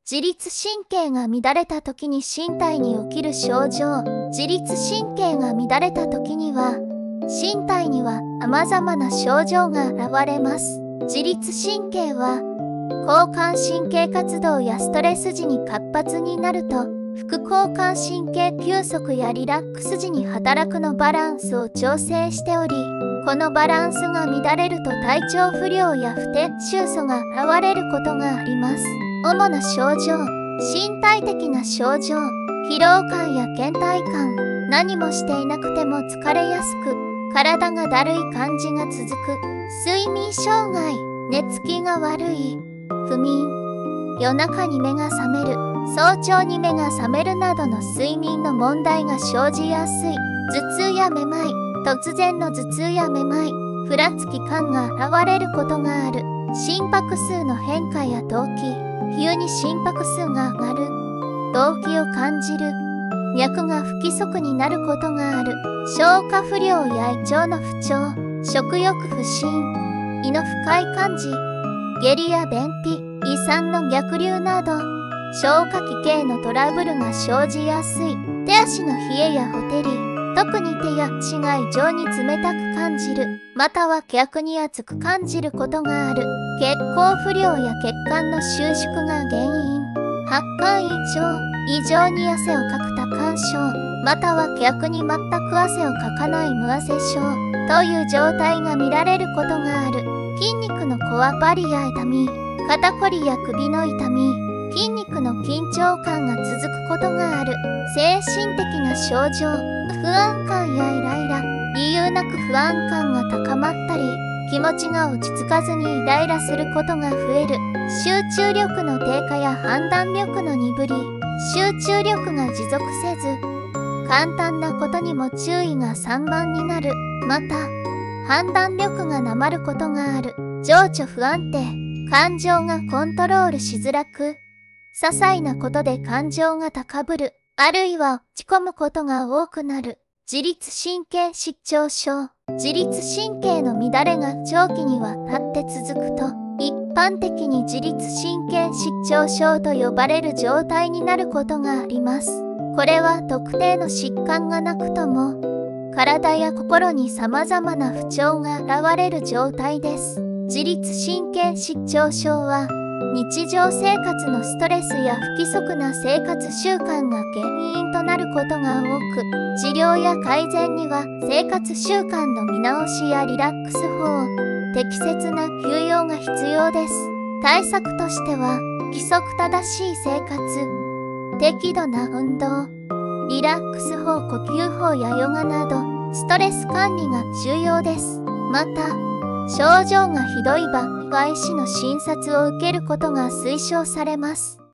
自律神経が乱れた時に身体に起きる症状。自律神経が乱れた時には、身体には様々な症状が現れます。自律神経は、交感神経活動やストレス時に活発になると、副交感神経休息やリラックス時に働くのバランスを調整しており、このバランスが乱れると体調不良や不定臭素が現れることがあります。主な症状。身体的な症状。疲労感や倦怠感。何もしていなくても疲れやすく、体がだるい感じが続く。睡眠障害。寝つきが悪い。不眠。夜中に目が覚める。早朝に目が覚めるなどの睡眠の問題が生じやすい。頭痛やめまい。突然の頭痛やめまい。ふらつき感が現れることがある。心拍数の変化や動悸。急に心拍数が上がる。動悸を感じる。脈が不規則になることがある。消化不良や胃腸の不調。食欲不振。胃の不快感じ。下痢や便秘。胃酸の逆流など。消化器系のトラブルが生じやすい。手足の冷えやほてり。特に手や足が異常に冷たく感じる。または逆に熱く感じることがある。血行不良や血管の収縮が原因。発汗異常に汗をかく多汗症。または逆に全く汗をかかない無汗症という状態が見られることがある。筋肉のこわばりや痛み。肩こりや首の痛み。筋肉の緊張感が続くことがある。精神的な症状。不安感やイライラ。理由なく不安感が高まったり、気持ちが落ち着かずにイライラすることが増える。集中力の低下や判断力の鈍り。集中力が持続せず、簡単なことにも注意が散漫になる。また、判断力がなまることがある。情緒不安定。感情がコントロールしづらく、些細なことで感情が高ぶる。あるいは落ち込むことが多くなる。自律神経失調症。自律神経の乱れが長期にわたって続くと、一般的に自律神経失調症と呼ばれる状態になることがあります。これは特定の疾患がなくとも、体や心に様々な不調が現れる状態です。自律神経失調症は、日常生活のストレスや不規則な生活習慣が原因となることが多く、治療や改善には生活習慣の見直しやリラックス法、適切な休養が必要です。対策としては、規則正しい生活、適度な運動、リラックス法、呼吸法やヨガなど、ストレス管理が重要です。また、症状がひどい場合は医師の診察を受けることが推奨されます。